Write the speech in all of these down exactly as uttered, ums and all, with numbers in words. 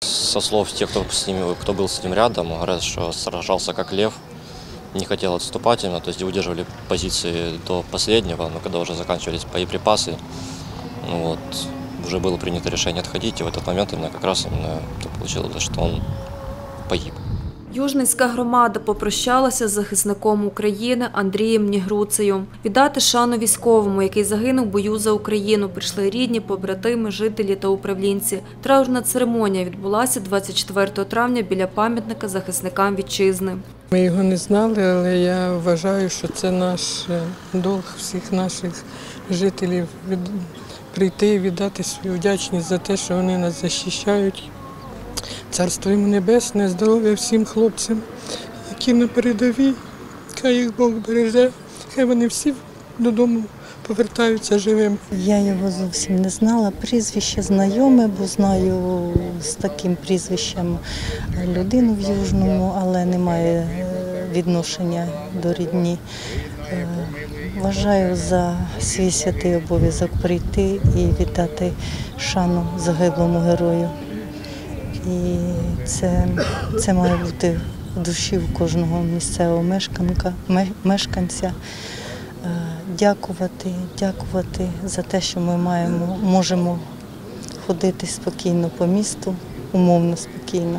Со слов тех, кто, с ним, кто был с ним рядом, говорят, что сражался как лев, не хотел отступать именно, то есть удерживали позиции до последнего, но когда уже заканчивались боеприпасы, ну вот, уже было принято решение отходить, и в этот момент именно как раз именно получилось, что он погиб. Южницька громада попрощалася з захисником України Андрієм Нігруцею. Віддати шану військовому, який загинув в бою за Україну, прийшли рідні, побратими, жителі та управлінці. Траурна церемонія відбулася двадцять четвертого травня біля пам'ятника захисникам вітчизни. Ми його не знали, але я вважаю, що це наш долг всіх наших жителів прийти і віддати свою вдячність за те, що вони нас захищають. Царство йому небесне, здоров'я всім хлопцям, які на передовій, хай їх Бог береже, хай вони всі додому повертаються живим. Я його зовсім не знала, прізвище знайоме, бо знаю з таким прізвищем людину в Южному, але немає відношення до рідні. Вважаю за свій святий обов'язок прийти і віддати шану загиблому герою. І це, це має бути в душі у кожного місцевого мешканка, мешканця. Дякувати, дякувати за те, що ми маємо, можемо ходити спокійно по місту, умовно спокійно.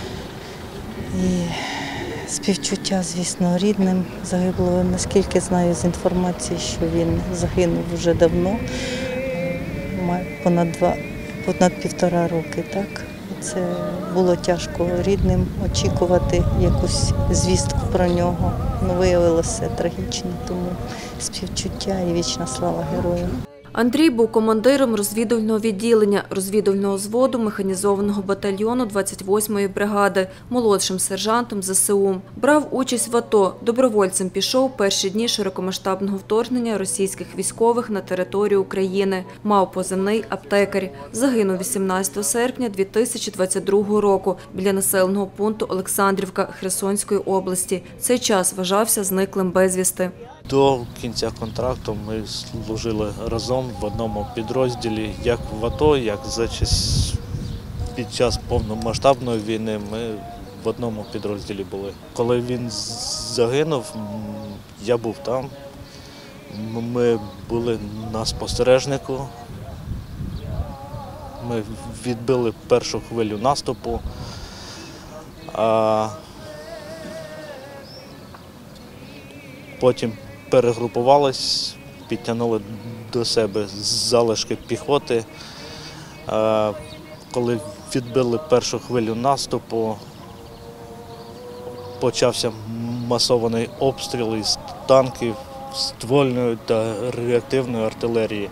І співчуття, звісно, рідним загиблого. Наскільки знаю з інформації, що він загинув вже давно, понад, два, понад півтора роки, так? Це було тяжко рідним очікувати якусь звістку про нього. Ну, виявилося трагічно, тому співчуття і вічна слава герою. Андрій був командиром розвідувального відділення, розвідувального взводу механізованого батальйону двадцять восьмої бригади, молодшим сержантом зе се у. Брав участь в АТО, добровольцем пішов у перші дні широкомасштабного вторгнення російських військових на територію України. Мав позивний «Аптекар». Загинув вісімнадцятого серпня дві тисячі двадцять другого року біля населеного пункту Олександрівка Херсонської області. Цей час вважався зниклим безвісти. До кінця контракту ми служили разом в одному підрозділі, як в АТО, як за час, під час повномасштабної війни ми в одному підрозділі були. Коли він загинув, я був там, ми були на спостережнику, ми відбили першу хвилю наступу, а потім перегрупувались, підтягнули до себе залишки піхоти. Коли відбили першу хвилю наступу, почався масований обстріл із танків, ствольної та реактивної артилерії.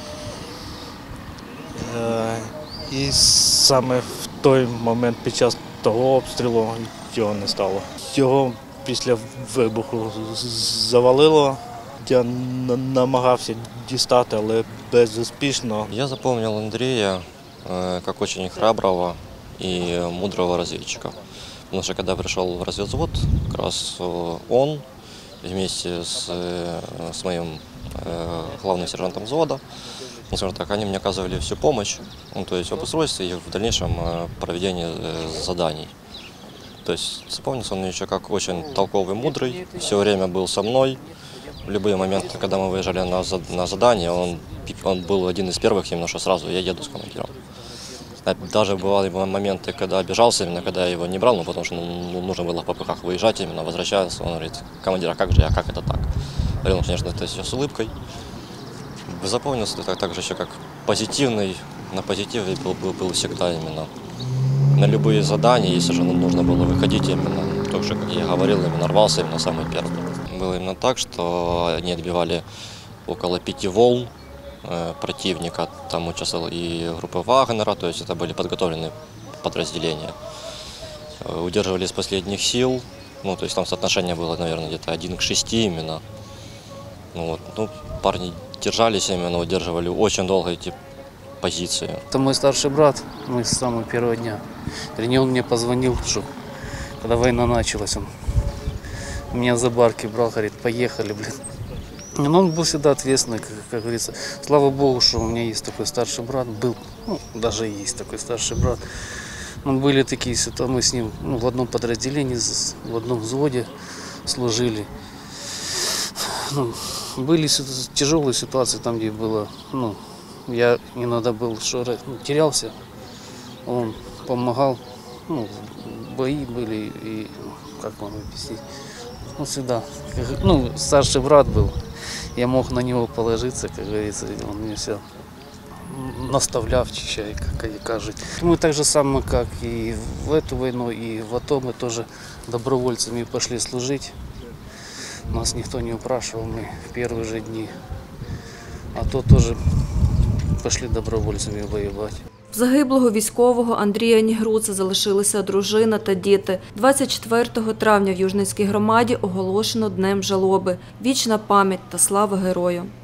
І саме в той момент під час того обстрілу його не стало. Його після вибуху завалило. Я намагався дістати, але безуспішно. Я запомнил Андрея э, как очень храброго и мудрого разведчика. Потому что когда пришел в разведвзвод, как раз он вместе с, с моим э, главным сержантом взвода, ну, скажем так, они мне оказывали всю помощь, ну, то есть в обустройстве и в дальнейшем э, проведении э, заданий. То есть запомнился он еще как очень толковый, мудрый, все время был со мной. В любые моменты, когда мы выезжали на, на задание, он, он был один из первых, именно что сразу я еду с командиром. Даже бывали моменты, когда обижался, именно когда я его не брал, ну, потому что ну, нужно было в попыхах выезжать, именно возвращаться. Он говорит: командир, а как же я, как это так? Говорил, ну, конечно, это все с улыбкой. Запомнился это также еще как позитивный, на позитиве был, был, был всегда именно. На любые задания, если же нужно было выходить, именно, то, что, как я говорил, именно рвался именно самый первый. Было именно так, что они отбивали около пяти волн э, противника, там участвовала и группа Вагнера, то есть это были подготовленные подразделения. Э, удерживали из последних сил, ну, то есть там соотношение было, наверное, где-то один к шести именно. Ну, вот, ну, парни держались именно, удерживали очень долго эти позиции. Это мой старший брат, мы с самого первого дня. Вернее, он мне позвонил, что когда война началась, он меня за барки брал, говорит: поехали, блин. Но он был всегда ответственный, как, как говорится. Слава Богу, что у меня есть такой старший брат, был, ну, даже есть такой старший брат. Ну, были такие ситуации, мы с ним ну, в одном подразделении, с- в одном взводе служили. Ну, были ситу- тяжелые ситуации там, где было, ну, я иногда был, что ра- ну, терялся, он помогал, ну, бои были, и, ну, как вам объяснить, ну, всегда, как- ну, старший брат был, я мог на него положиться, как говорится, и он мне все наставляв, чищай, как они кажут. Мы так же самое, как и в эту войну, и в АТО мы тоже добровольцами пошли служить. Нас никто не упрашивал, мы в первые же дни. А то тоже пошли добровольцами воевать. В загиблого військового Андрія Нігруца залишилися дружина та діти. двадцять четвертого травня в Южницькій громаді оголошено Днем жалоби. Вічна пам'ять та слава герою.